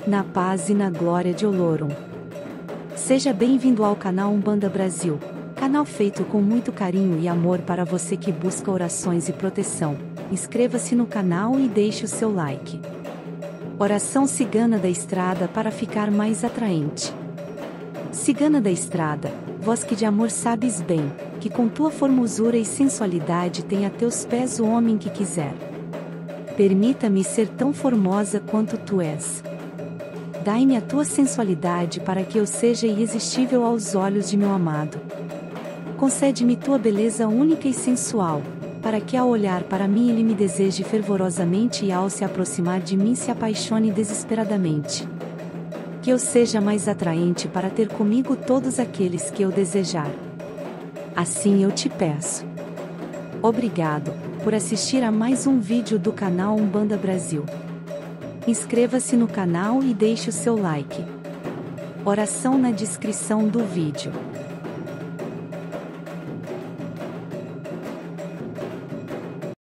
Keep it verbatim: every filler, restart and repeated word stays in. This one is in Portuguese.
na paz e na glória de Olorum. Seja bem-vindo ao canal Umbanda Brasil, canal feito com muito carinho e amor para você que busca orações e proteção. Inscreva-se no canal e deixe o seu like. Oração cigana da estrada para ficar mais atraente. Cigana da estrada, vós que de amor sabes bem, que com tua formosura e sensualidade tem a teus pés o homem que quiser. Permita-me ser tão formosa quanto tu és. Dai-me a tua sensualidade para que eu seja irresistível aos olhos de meu amado. Concede-me tua beleza única e sensual, para que ao olhar para mim ele me deseje fervorosamente e ao se aproximar de mim se apaixone desesperadamente. Que eu seja mais atraente para ter comigo todos aqueles que eu desejar. Assim eu te peço. Obrigado por assistir a mais um vídeo do canal Umbanda Brasil. Inscreva-se no canal e deixe o seu like. Oração na descrição do vídeo.